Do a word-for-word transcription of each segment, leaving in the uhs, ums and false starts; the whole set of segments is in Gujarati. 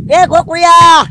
એ ગોકુળિયા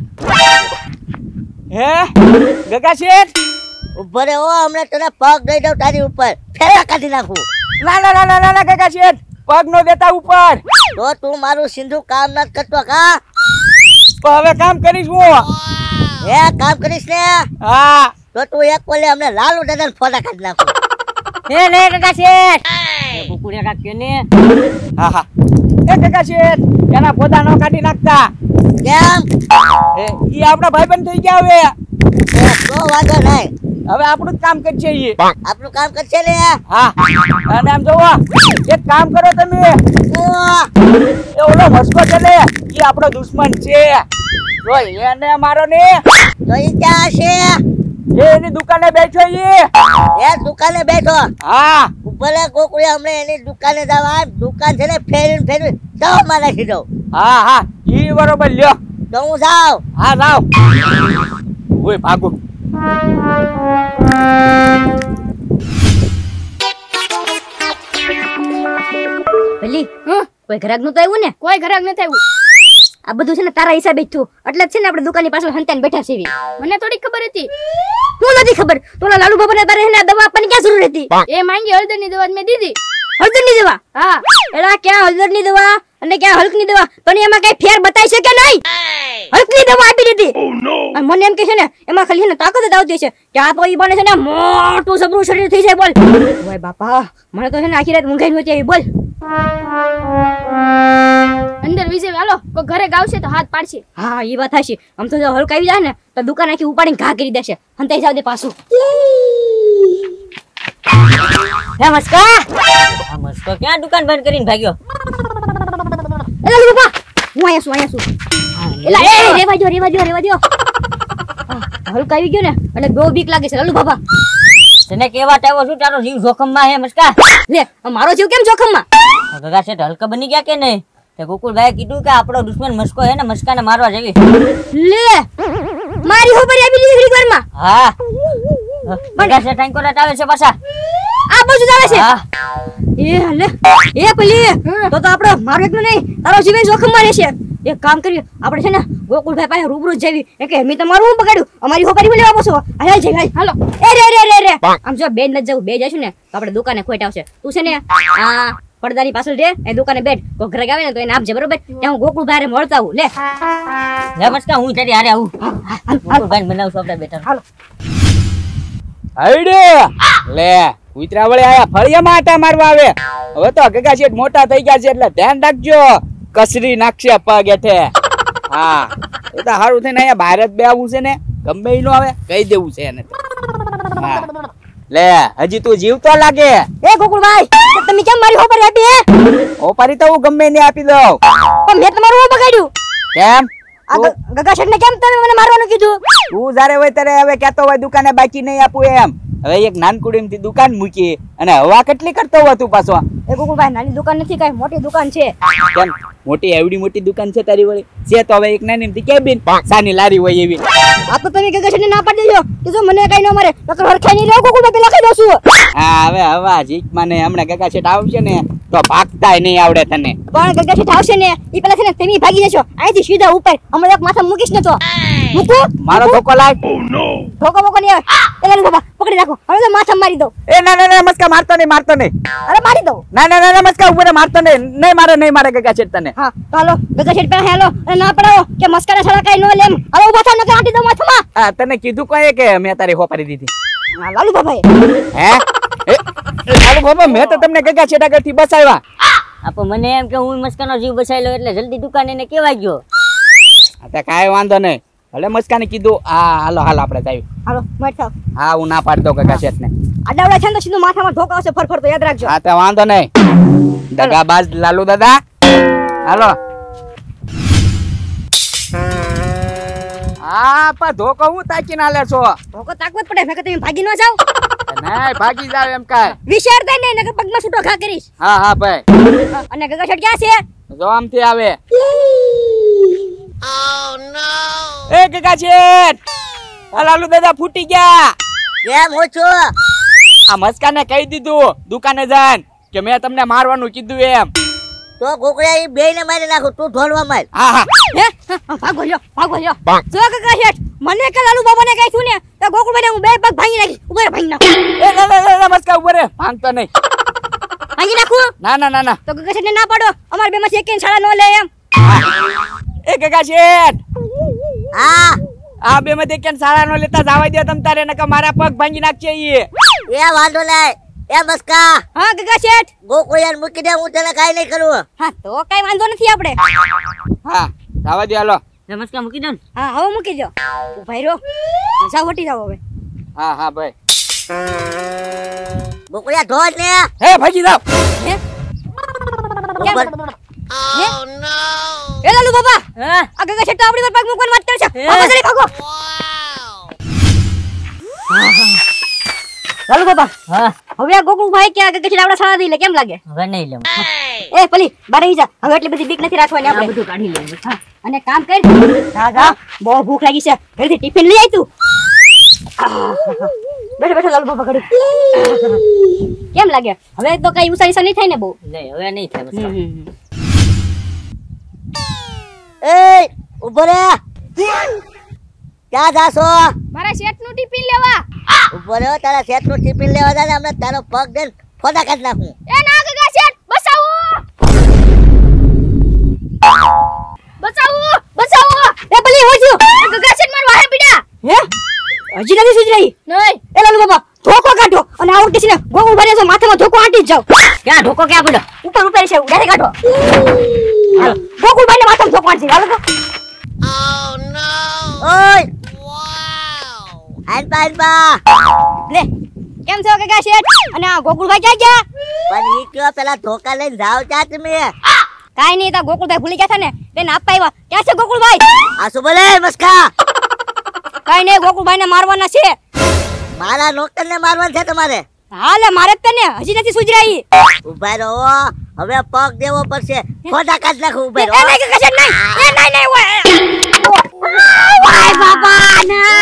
હે ગગા શેઠ ઉભો રે ઓ હમણે તને પગ દઈ દઉં તારી ઉપર ફેરા કાઢી નાખું ના ના ના ના ના ગગા શેઠ પગ નો દેતા ઉપર તો તું મારું સિંધુ કામ ન કરતો કા તો હવે કામ કરીશ હું હે કામ કરીશ ને હા તો તું એક કોલે અમને લાલુ દાદા ફોટા કાઢી નાખું હે ને ગગા શેઠ એ કુકુડિયા કાક કે ને હા હા એ ગગા શેઠ એના ફોટા નો કાઢી નાખતા કેમ એ ઈ આપણા ભાઈબંધ થઈ ગયા હવે એ તો વાંધો નહીં હવે આપણું જ કામ કરશે ઈ આપણું કામ કરશે ને હા અને આમ જોવો એક કામ કરો તમે એ ઓલો મસ્કો છે ને ઈ આપણો દુશ્મન છે જો એને મારો ને તો ઈ ક્યાં છે એ એની દુકાને બેઠો ઈ એ દુકાને બેઠો હા ભલે ગોકુળિયા હમણે એની દુકાને જવા દુકાન છે ને ફેરવીને ફેરવી દવામાં નાખી દઉં હા હા ઈ બરોબર લ્યો તો હું જાઉં હા જાવ ઓય ભાગો ભલી કોઈ ઘરાક નું તો આવ્યું ને કોઈ ઘરાક નથી આવ્યું આ બધું છે ને તારા હિસાબે જ થયું એટલે જ છે ને આપણે દુકાનની પાછળ હંતાઈને બેઠા છે મને થોડી ખબર હતી હું નથી ખબર તોલા લાલુ બાબાને તારે એને દવા આપવાની ક્યાં જરૂર હતી એ માંગી હળદર ની દવા મેં દીધી હળદર ની દવા હા એલા ક્યાં હળદર ની દવા અને ક્યાં હલ્ક ની દવા તને એમાં કઈ ફેર બતાઈ છે કે નહીં હલ્ક ની દવા આપી દીધી અને મને એમ કે છે ને એમાં ખાલી ને તાકાત જ આવતી છે કે આ તો ઈ બને છે ને મોટું સબરું શરીર થઈ જાય બોલ ઓય બાપા મને તો છે ને આખી રાત ઊંઘાઈ નહોતી આવી બોલ અંદર વિજય હાલો કોઈ ઘરે ગાવશે તો હાથ પાડશે હા એ વાત હશે આમ તો જો હલ્ક આવી જાય ને તો દુકાન આખી ઉપાડીને ઘા કરી દેશે હંતાઈ જાવ દે પાછું હે મસ્કા આ મસ્કો ક્યાં દુકાન બંધ કરીને ભાગ્યો એલા બાપા હું આયા છું આયા છું એલા એ રેવા જો રેવા જો રેવા જો હલ્ક આવી ગયો ને એટલે બહુ બીક લાગે છે લાલુ બાપા તને કેવા ટાઈવો છું તારો જીવ જોખમમાં હે મસ્કા લે મારો જીવ કેમ જોખમમાં ગગા શેઠ હલકા બની ગયા કે નહીં તે ગોકુળભાઈ કીધું કે આપણો દુશ્મન મસ્કો હે ને મસ્કાને મારવા જેવી લે મારી હોપરી આપી દીધી ઘડીકવારમાં હા ગગા શેઠ આંકો રાત આવે છે પાછા આ બાજુ જ આવે છે હા એ લે એ પેલી તો તો આપણો મારો એકલો નહીં તારો જીવ જોખમમાં રહેશે એક કામ કરીએ આપણે છે ને ગોકુળભાઈ પાસે રૂબરૂ જ જવી કે મેં તમારું બગાડ્યું અમારી હોપરી લેવા બસો હાલ જઈ હાલ હાલો એ રે રે રે રે આમ જો બેન ન જવું બે જશું ને તો આપણે દુકાને ખોટ આવશે તું છે ને આ પડદાની પાછળ રે એ દુકાને બેઠ કોઈ ઘરે આવે ને તો એને આપજે બરોબર ત્યાં હું ગોકુળભાઈ હારે મળતા આવું લે લે મસ્કા હું તારી હારે આવું ગોકુળભાઈ બનાવશું આપણે બેઠા હાલો આઈડે લે કૂતરા વળે આયા ફળિયામાં આટા મારવા આવે હવે તો ગગા શેઠ મોટા થઈ ગયા છે એટલે ધ્યાન રાખજો કસરી નાખશે પગ હેઠે હા એ તો સારું થઈને અહીંયા બહાર જ બે આવું છે ને ગમે ઈ નો આવે કહી દેવું છે એને હા લે હજી તું જીવતો લાગે એ ગોકુળભાઈ તમે કેમ મારી હોપરી આપી હે ઓપારી તો હું ગમે ને આપી દઉં પણ મેં તમારું બગાડ્યું કેમ આ ગગા શેઠ ને કેમ તમે મને મારવાનું કીધું તું જારે હોય ત્યારે હવે કહેતો હોય દુકાને બાકી નહીં આપું એમ હવે એક નાનકુડીમથી દુકાન મૂકી અને હવા કેટલી કરતો હોય તું પાછો એ ગોકુળભાઈ નાની દુકાન નથી કઈ મોટી દુકાન છે કેમ મોટી એવડી મોટી દુકાન છે તારી વળી છે તો હવે એક નાનીમથી કેબિન સાની લારી હોય એવી આ તો તમે ગગા શેઠ ને ના પાડી દેજો કે જો મને કઈ ન મારે નકર હરખાઈ નહીં રહો ગોકુળભાઈ પેલા કહી દઉં છું હા હવે હવા જીક માને હમણાં ગગા શેઠ આવશે ને તો ભાગતાય નહીં આવડે તને પણ ગગા શેઠ આવશે ને ઈ પેલા છે ને તમે ભાગી જશો અહીંથી સીધા ઉપર હમણાં એક માથા મૂકીશ ને તો મૂકું મારો ધોકો લાગ ધોકો બોકો નહીં આવે પેલા બાબા પકડી રાખો હવે તો માથા મારી દો એ ના ના ના મસ્કા મારતો નહીં મારતો નહીં અરે મારી દો ના ના ના મસ્કા ઉપર મારતો નહીં નહીં મારે નહીં મારે ગગા શેઠ તને હા તો હાલો ગગા શેઠ પેલા હેલો અને ના પડાવો કે મસ્કાના છડા કઈ નો લેમ હવે ઉભા થા નકર આંટી દો માથામાં હા તને કીધું કોઈ કે મેં તારી હોપારી દીધી હા લાલુ બાબાએ હે એ લાલુ બાબા મેં તો તમને ગગા શેઠ આગળથી બસાવ્યા આપો મને એમ કે હું મસ્કાનો જીવ બચાવી લઉં એટલે જલ્દી દુકાને એને કેવાય ગયો આ તો કાંઈ વાંધો નહીં ભલે મસ્કાને કીધું હા હાલો હાલ આપણે જાય હાલો મત થાવ હા હું ના પાડતો ગગા શેઠ ને આડાવડા છે ને તો સીધું માથામાં ધોકા આવશે ફરફર તો યાદ રાખજો હા તો વાંધો નહીં દગાબાજ લાલુ દાદા હાલો હા પણ ધોકો હું તાકી ના લે છો ધોકો તાકવો જ પડે નકર તમે ભાગી ન જાવ નહીં ભાગી જાવ એમ કાય વિચારતા નહીં નકર પગમાં છૂટો ઘા કરીશ હા હા ભાઈ અને ગગા શેઠ ક્યાં છે જો આમથી આવે એ ગગા શેઠ આ લાલુ દાદા ફૂટી ગયા કેમ હું છું આ મસ્કાને કહી દીધું દુકાને જાન કે મેં તમને મારવાનું કીધું એમ તો ગોકળિયા ઈ બેયને મારી નાખું, તું ઢોલવા માર. હા હા હે હા, ભાગો લ્યો ભાગો લ્યો જો કાકા શેઠ મને કે લાલુ બાબાને કહી છું ને તો ગોકુળભાઈને હું બે પગ ભાંગી નાખી ઉભા રહે, ભાંગી નાખું એ ના ના ના મસ્કા ઉપર રે ભાંગતો નહીં. ભાંગી નાખું ના ના ના ના તો કાકા શેઠને ના પાડો અમાર બે માંથી એક શાળા ન લે એમ. એ ગગા શેઠ હા આ બે માંથી કેમ સારા નો લેતા જવા દો તમ તારે નકા મારા પગ ભાંગી નાખશે ઈ. એ વાંધો નહીં. એ મસ્કા હા કાકા શેઠ ગોકળિયાને મૂકી દે, હું તને કાઈ નહીં કરું. હા તો કઈ વાંધો નથી આપણે. હા જવા દો હાલો. નમસ્કાર મૂકી દો ને. હા હવે મૂકી દો ઉભા રહ્યો જાવ વટી જાવ હવે. હા હા ભાઈ. ગોકળિયા ઢોલ ને. હે ભાગી જાવ. હે ઉપર. હે એ લાલુ બાબા હા આ કાકા શેઠ તો આપણી પર પગ મૂકવાની વાત કરે છે. હે? ભાગો જલ્દી ભાગો. લાલુ બાબા હા હવે આ ગોકુળભાઈ કે આ કાકા શેઠ આપણા શાળા દઈ લે કેમ લાગે? હવે નહીં લેવું. એ પલી બારે જા હવે એટલી બધી બીક નથી રાખવાની આપણે. બધું કાઢી લેવું. હા, અને કામ કર જા જા બહુ ભૂખ લાગી છે જલ્દી ટિફિન લઈ આય તું. બેઠો બેઠો લાલુ બાબા ઘડી કેમ લાગે હવે તો કઈ ઉસાઈ નહીં થાય ને બહુ. નહીં હવે નહીં થાય બસ. એ ઉભો રે. ક્યાં જાશો? મારા શેઠનું ટિફિન લેવા. ઉભો રે, તારા શેઠનું ટિફિન લેવા જા ને, હમણાં તારો પગ દઈને ફોટા કાઢી નાખું. એ ના ગગા શેઠ બચાવો બચાવો બચાવો. એ પલી હો જો ગગા શેઠ માર વાહે પીડા. હે હજી નથી સુજ રહી. નહીં એ લાલુ બાબા ધોકો કાઢો અને આ વખતે છે ને ગોકુળભાઈ જો માથામાં ધોકો આંટી જ જાવ. ક્યાં ઢોકો ક્યાં પડ્યો? ઉપર ઉપર છે ઉડાડે કાઢો. હાલો ગોકુળભાઈને માથામાં ધોકો આંટી હાલો તો. ઓય આનપા આનપા. લે કેમ છો કાકા શેઠ અને આ ગોકુળભાઈ ક્યાં ગયા? પણ ઈ કયો પેલા ધોકા લઈને જાવ ચા તમે. કાઈ નહીં તા ગોકુળભાઈ ભૂલી ગયા હતા ને તેને આપવા આવ્યા. ક્યાં છે ગોકુળભાઈ? આ શું બોલે મસ્કા? કાઈ નહીં ગોકુળભાઈને મારવાના છે. મારા નોકરને મારવાનું છે તમારે? હાલે મારે જ તને હજી નથી સુધરાઈ. ઉભા રહો, હવે પગ દેવો પડશે. ફોટા કાઢી નાખું. ઉભા એ રહો. નહીં કાકા શેઠ નહીં એ નહીં નહીં વાય બાબા ના.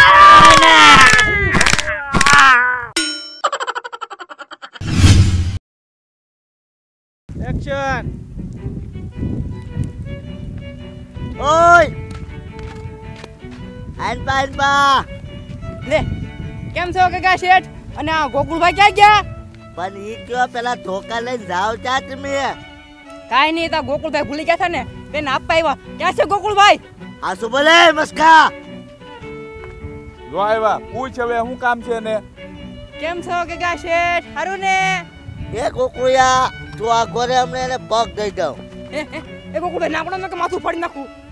એક્શન. ઓય આનપા આનપા. લે કેમ છો ગગા શેઠ અને આ ગોકુળભાઈ ક્યાં ગયા? પણ ઈ કયો પેલા ધોકા લઈને જાવ ચા તમે. કાઈ નહીં તા ગોકુળભાઈ ભૂલી ગયા હતા ને તેને આપવા આવ્યા. ક્યાં છે ગોકુળભાઈ? આ શું બોલે મસ્કા? જો આવ્યા પૂછ હવે શું કામ છે ને? કેમ છો ગગા શેઠ? હારું ને? એ ગોકળિયા તું આ ગોરે અમને એને પગ દઈ દઉં. એ એ, એ ગોકુળભાઈ નાપડો કે માથું ફાડી નાખું.